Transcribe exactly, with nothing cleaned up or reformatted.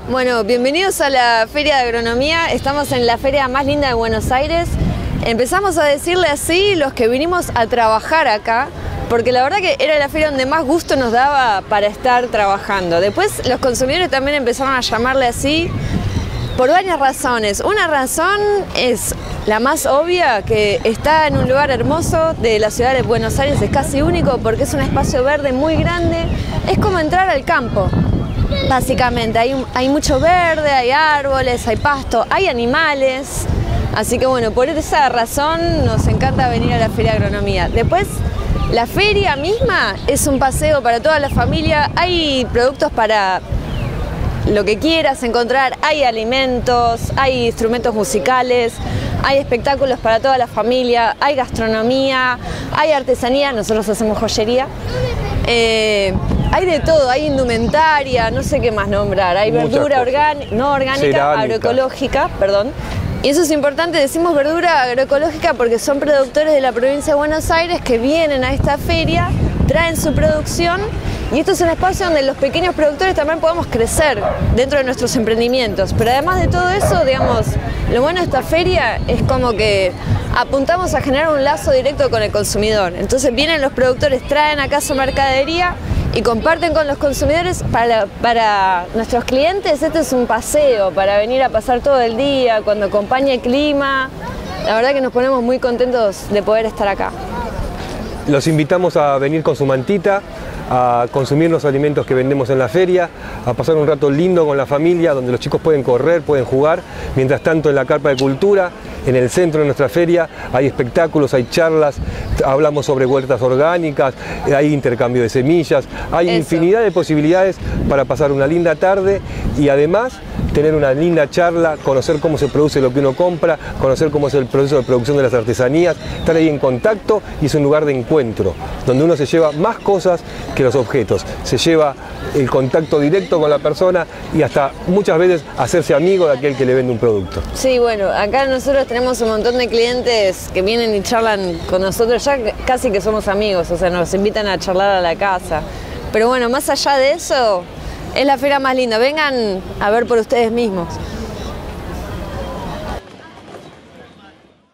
Bueno, bienvenidos a la Feria de Agronomía. Estamos en la feria más linda de Buenos Aires. Empezamos a decirle así los que vinimos a trabajar acá, porque la verdad que era la feria donde más gusto nos daba para estar trabajando. Después los consumidores también empezaron a llamarle así por varias razones. Una razón es la más obvia, que está en un lugar hermoso de la ciudad de Buenos Aires, es casi único porque es un espacio verde muy grande. Es como entrar al campo, básicamente. Hay, hay mucho verde, hay árboles, hay pasto, hay animales. Así que bueno, por esa razón nos encanta venir a la Feria de Agronomía. Después, la feria misma es un paseo para toda la familia. Hay productos para lo que quieras encontrar, hay alimentos, hay instrumentos musicales, hay espectáculos para toda la familia, hay gastronomía, hay artesanía, nosotros hacemos joyería, eh, hay de todo, hay indumentaria, no sé qué más nombrar, hay Muchas verdura cosas. orgánica, no orgánica, Cerámica. agroecológica, perdón. Y eso es importante, decimos verdura agroecológica porque son productores de la provincia de Buenos Aires que vienen a esta feria, traen su producción. Y esto es un espacio donde los pequeños productores también podemos crecer dentro de nuestros emprendimientos. Pero además de todo eso, digamos, lo bueno de esta feria es como que apuntamos a generar un lazo directo con el consumidor. Entonces vienen los productores, traen acá su mercadería y comparten con los consumidores. Para, para nuestros clientes este es un paseo para venir a pasar todo el día, cuando acompaña el clima. La verdad que nos ponemos muy contentos de poder estar acá. Los invitamos a venir con su mantita, a consumir los alimentos que vendemos en la feria, a pasar un rato lindo con la familia, donde los chicos pueden correr, pueden jugar. Mientras tanto, en la carpa de cultura, en el centro de nuestra feria, hay espectáculos, hay charlas, hablamos sobre huertas orgánicas, hay intercambio de semillas, hay Eso. infinidad de posibilidades para pasar una linda tarde y además tener una linda charla, conocer cómo se produce lo que uno compra, conocer cómo es el proceso de producción de las artesanías, estar ahí en contacto, y es un lugar de encuentro, donde uno se lleva más cosas que los objetos, se lleva el contacto directo con la persona y hasta muchas veces hacerse amigo de aquel que le vende un producto. Sí, bueno, acá nosotros tenemos un montón de clientes que vienen y charlan con nosotros, ya casi que somos amigos, o sea, nos invitan a charlar a la casa. Pero bueno, más allá de eso, es la feria más linda. Vengan a ver por ustedes mismos.